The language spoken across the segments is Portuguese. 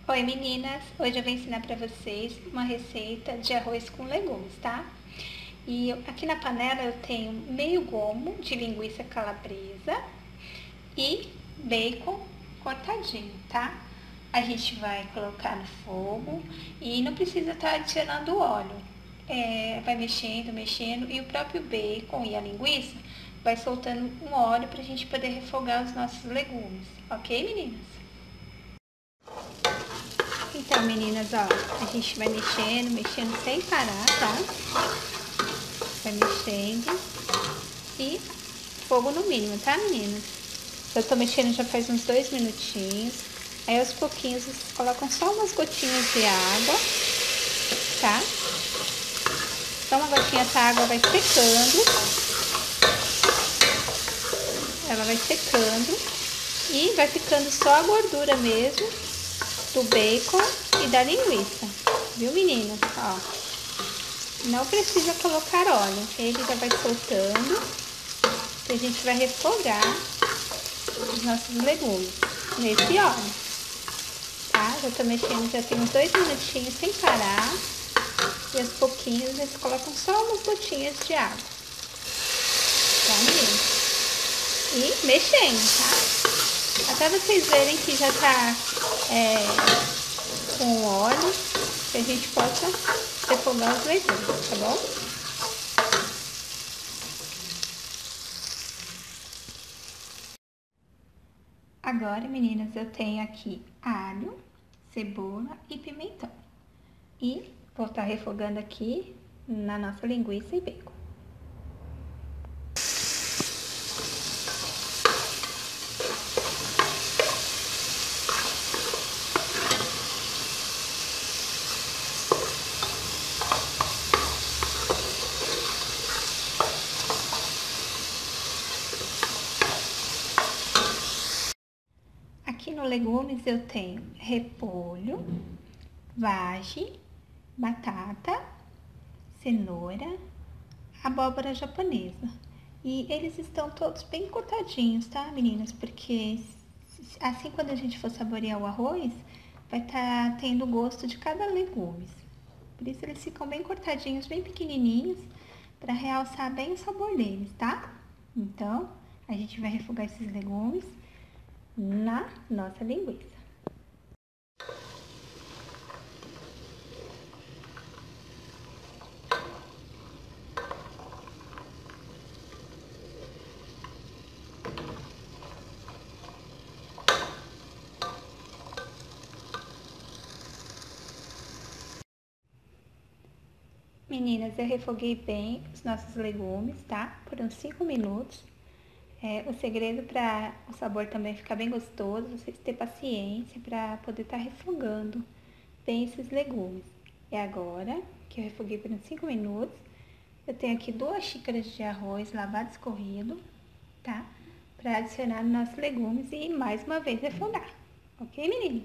Oi meninas, hoje eu vou ensinar para vocês uma receita de arroz com legumes, tá? E aqui na panela eu tenho meio gomo de linguiça calabresa e bacon cortadinho, tá? A gente vai colocar no fogo e não precisa estar adicionando óleo. Vai mexendo e o próprio bacon e a linguiça vai soltando um óleo para a gente poder refogar os nossos legumes, ok meninas? Então, meninas, ó, a gente vai mexendo sem parar, tá? Vai mexendo e fogo no mínimo, tá, meninas? Eu tô mexendo já faz uns 2 minutinhos. Aí, aos pouquinhos, vocês colocam só umas gotinhas de água, tá? Só uma gotinha, essa água vai secando. Ela vai secando e vai ficando só a gordura mesmo do bacon e da linguiça, viu meninas? Ó, não precisa colocar óleo, ele já vai soltando e a gente vai refogar os nossos legumes nesse óleo, tá? Já tô mexendo, já tem uns 2 minutinhos sem parar e aos pouquinhos eles colocam só umas gotinhas de água, tá meninas? E mexendo, tá? Até vocês verem que já tá com óleo, que a gente possa refogar os legumes, tá bom? Agora, meninas, eu tenho aqui alho, cebola e pimentão. E vou estar refogando aqui na nossa linguiça e bacon. Aqui no legumes eu tenho repolho, vagem, batata, cenoura, abóbora japonesa. E eles estão todos bem cortadinhos, tá, meninas? Porque assim quando a gente for saborear o arroz, vai estar tendo o gosto de cada legumes. Por isso eles ficam bem cortadinhos, bem pequenininhos, para realçar bem o sabor deles, tá? Então, a gente vai refogar esses legumes na nossa linguiça. Meninas, eu refoguei bem os nossos legumes, tá? Por uns 5 minutos. O segredo para o sabor também ficar bem gostoso, vocês terem paciência para poder estar refogando bem esses legumes. E agora, que eu refoguei por uns 5 minutos, eu tenho aqui 2 xícaras de arroz lavado e escorrido, tá? Para adicionar nos nossos legumes e mais uma vez refogar. Ok, meninas?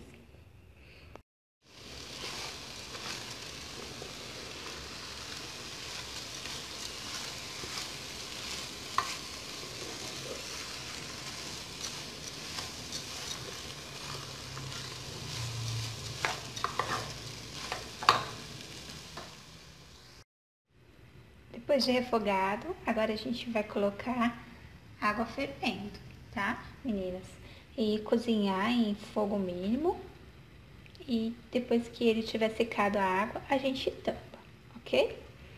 Depois de refogado, agora a gente vai colocar água fervendo, tá, meninas? E cozinhar em fogo mínimo. E depois que ele tiver secado a água, a gente tampa, ok?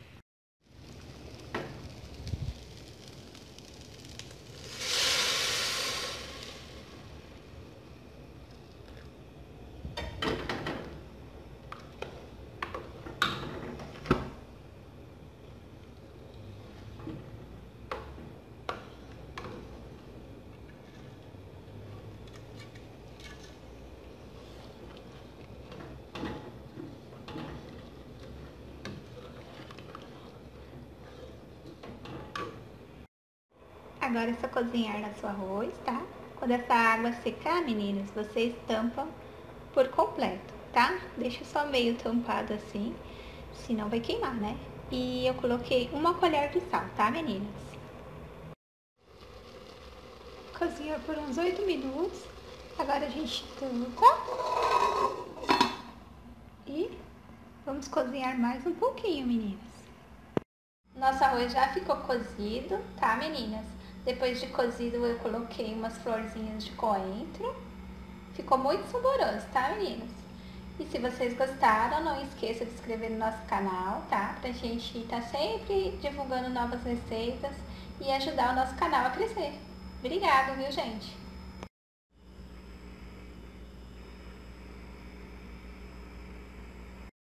Agora é só cozinhar nosso arroz, tá? Quando essa água secar, meninas, vocês tampam por completo, tá? Deixa só meio tampado assim, senão vai queimar, né? E eu coloquei 1 colher de sal, tá, meninas? Cozinha por uns 8 minutos. Agora a gente tampa. cozinhar mais um pouquinho, meninas. Nosso arroz já ficou cozido, tá, meninas? Depois de cozido eu coloquei umas florzinhas de coentro. Ficou muito saboroso, tá, meninas? E se vocês gostaram, não esqueça de se inscrever no nosso canal, tá? Pra gente estar sempre divulgando novas receitas e ajudar o nosso canal a crescer. Obrigada, viu, gente?